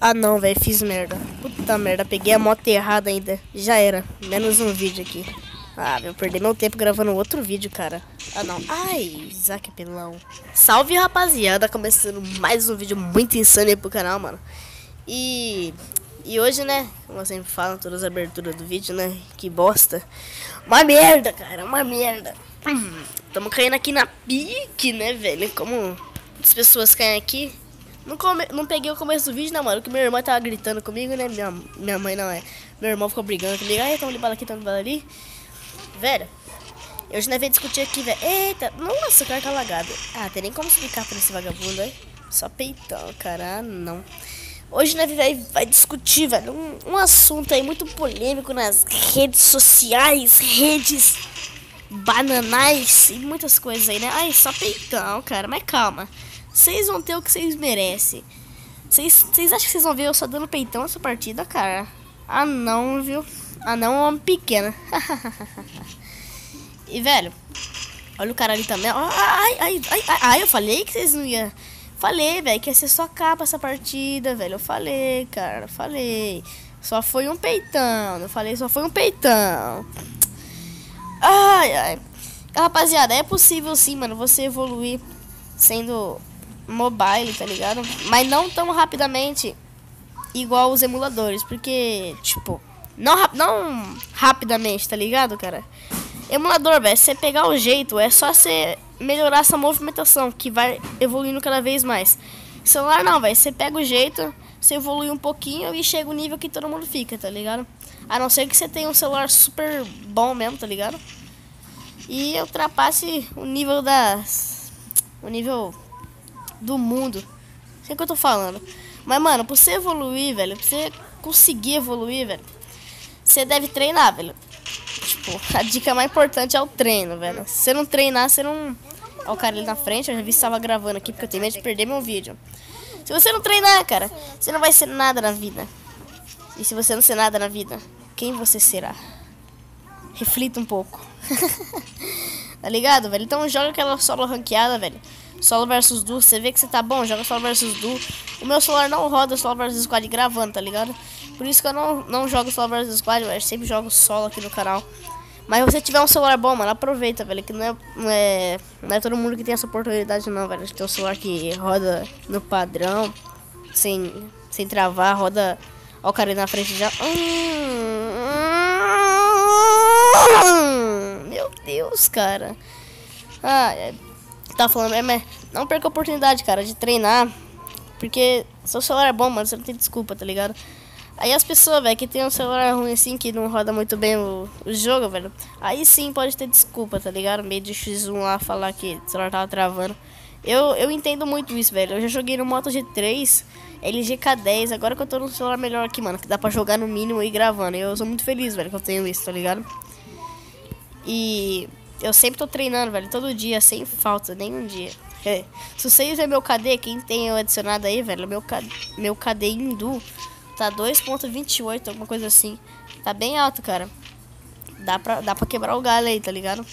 Ah não, velho, fiz merda. Puta merda, peguei a moto errada ainda. Já era, menos um vídeo aqui. Ah, eu perdi meu tempo gravando outro vídeo, cara. Ah não, ai, Isaac Pelão. Salve rapaziada, começando mais um vídeo muito insano aí pro canal, mano. E hoje, né, como eu sempre falo, todas as aberturas do vídeo, né, que bosta. Uma merda, cara, uma merda. Tamo caindo aqui na pique, né, velho, como as pessoas caem aqui. Não peguei o começo do vídeo, né, mano, que minha irmã tava gritando comigo, né, minha mãe não é. Meu irmão ficou brigando comigo, ai, tamo limpando aqui, tamo limpando ali. Velho, hoje nós vamos discutir aqui, velho. Eita, nossa, o cara tá lagado. Ah, tem nem como explicar pra esse vagabundo aí. Só peitão, cara, ah, não. Hoje nós vai discutir, velho, um assunto aí muito polêmico nas redes sociais, redes bananais e muitas coisas aí, né? Ai, só peitão, cara, mas calma. Vocês vão ter o que vocês merecem. Vocês acham que vocês vão ver eu só dando peitão nessa partida, cara? Ah, não, viu? Ah, não, homem pequeno. E, velho, olha o cara ali também. Ai, eu falei que vocês não iam. Falei, velho, que ia ser só capa essa partida, velho. Eu falei, cara, falei. Só foi um peitão. Eu falei, só foi um peitão. Ai. Rapaziada, é possível sim, mano, você evoluir sendo mobile, tá ligado? Mas não tão rapidamente igual os emuladores, porque, tipo, não rapidamente, tá ligado, cara? Emulador, velho, você pegar o jeito, é só você melhorar essa movimentação, que vai evoluindo cada vez mais. Celular não, velho, você pega o jeito, você evolui um pouquinho e chega o nível que todo mundo fica, tá ligado? A não ser que você tenha um celular super bom mesmo, tá ligado? E ultrapasse o nível o nível do mundo. Sei o que eu tô falando. Mas, mano, pra você evoluir, velho, pra você conseguir evoluir, velho, você deve treinar, velho. Tipo, a dica mais importante é o treino, velho. Se você não treinar, você não... Ó, o cara ali na frente, eu já vi se tava gravando aqui, porque eu tenho medo de perder meu vídeo. Se você não treinar, cara, você não vai ser nada na vida. E se você não ser nada na vida, quem você será? Reflita um pouco. Tá ligado, velho? Então joga aquela solo ranqueada, velho. Solo versus duo, você vê que você tá bom, joga solo versus duo. O meu celular não roda solo versus squad gravando, tá ligado? Por isso que eu não jogo solo versus squad, velho. Sempre jogo solo aqui no canal. Mas se você tiver um celular bom, mano, aproveita, velho. Que não é todo mundo que tem essa oportunidade, não, velho. Tem um celular que roda no padrão, sem travar, roda. Ó, o cara aí na frente já. Meu Deus, cara. Tá falando, não perca a oportunidade, cara, de treinar. Porque seu celular é bom, mano, você não tem desculpa, tá ligado? Aí as pessoas, velho, que tem um celular ruim assim, que não roda muito bem o jogo, velho, aí sim pode ter desculpa, tá ligado? Meio de X1 lá, falar que o celular tava travando. Eu entendo muito isso, velho. Eu já joguei no Moto G3, LG K10, agora que eu tô num celular melhor aqui, mano, que dá pra jogar no mínimo e ir gravando. Eu sou muito feliz, velho, que eu tenho isso, tá ligado? E eu sempre tô treinando, velho, todo dia, sem falta, nenhum dia. Se vocês verem meu KD, quem tem eu adicionado aí, velho, meu KD hindu tá 2.28, alguma coisa assim. Tá bem alto, cara. Dá pra quebrar o galho aí, tá ligado?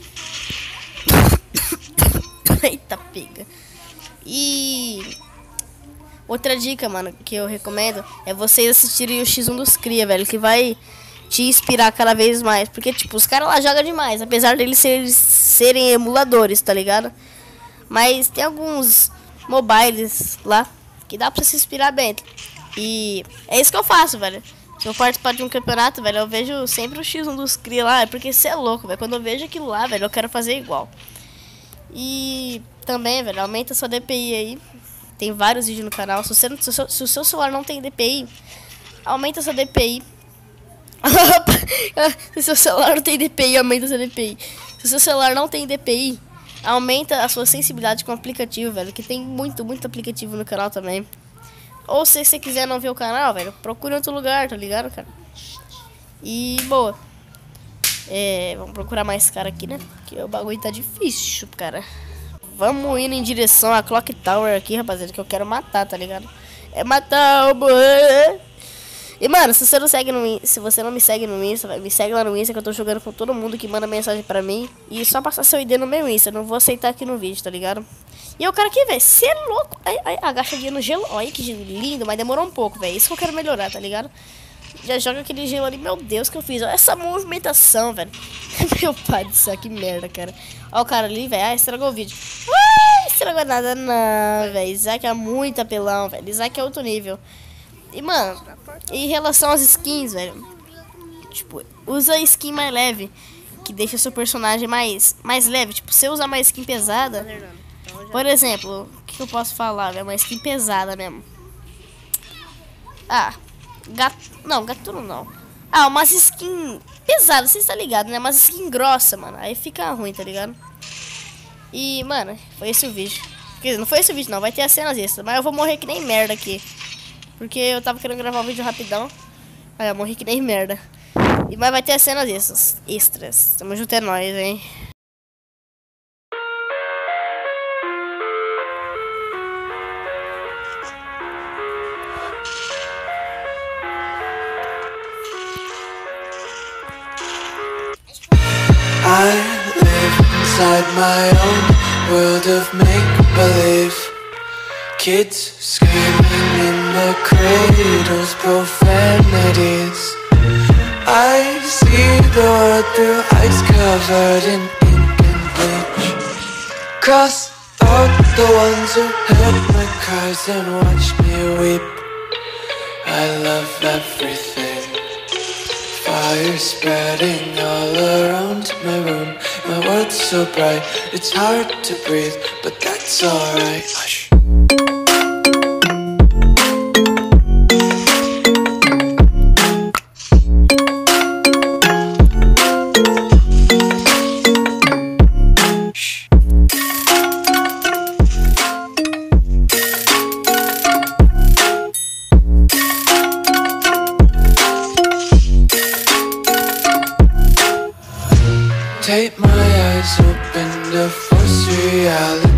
Eita, pega. E outra dica, mano, que eu recomendo é vocês assistirem o X1 dos Cria, velho, que vai te inspirar cada vez mais. Porque, tipo, os caras lá jogam demais, apesar deles serem emuladores, tá ligado? Mas tem alguns mobiles lá que dá pra se inspirar bem. E é isso que eu faço, velho. Se eu participar de um campeonato, velho, eu vejo sempre o X1 dos Cria lá. É porque você é louco, velho. Quando eu vejo aquilo lá, velho, eu quero fazer igual. E também, velho, aumenta sua DPI aí. Tem vários vídeos no canal. Se o seu celular não tem DPI, aumenta sua DPI. Se o seu celular não tem DPI, aumenta sua DPI. Se o seu celular não tem DPI, aumenta a sua sensibilidade com o aplicativo, velho. Que tem muito aplicativo no canal também. Ou se você quiser não ver o canal, velho, procure em outro lugar, tá ligado, cara? E, boa. Vamos procurar mais cara aqui, né? Porque o bagulho tá difícil, cara. Vamos indo em direção à Clock Tower aqui, rapaziada, que eu quero matar, tá ligado? É matar o boy. E, mano, se você não me segue no Insta, me segue lá no Insta, que eu tô jogando com todo mundo que manda mensagem pra mim. E só passar seu ID no meu Insta, eu não vou aceitar aqui no vídeo, tá ligado? E eu, cara, aqui, velho, você é louco. Aí, agachadinha no gelo. Olha que lindo, mas demorou um pouco, velho. Isso que eu quero melhorar, tá ligado? Já joga aquele gelo ali. Meu Deus, que eu fiz. Olha essa movimentação, velho. Meu pai do céu, que merda, cara. Olha o cara ali, velho. Ah, estragou o vídeo. Estragou nada, não, velho. Isaac é muito apelão, velho. Isaac é outro nível. E, mano, em relação às skins, velho. Tipo, usa a skin mais leve. Que deixa o seu personagem mais leve. Tipo, se você usar uma skin pesada. Por exemplo, o que eu posso falar, velho? Uma skin pesada mesmo. Ah, gatuno não. Ah, umas skin pesadas, você tá ligado, né? Umas skin grossa, mano. Aí fica ruim, tá ligado? E, mano, foi esse o vídeo. Quer dizer, não foi esse o vídeo, não. Vai ter as cenas extras. Mas eu vou morrer que nem merda aqui. Porque eu tava querendo gravar um vídeo rapidão. Aí eu morri que nem merda. Mas vai ter as cenas extras. Tamo junto, é nóis, hein? I live inside my own world of make-believe. Kids screaming in the cradles, profanities. I see the world through eyes covered in ink and bleach. Cross out the ones who heard my cries and watched me weep. I love everything. Fire spreading all around my room. My world's so bright, it's hard to breathe, but that's alright. Hush. Take my eyes open to force reality.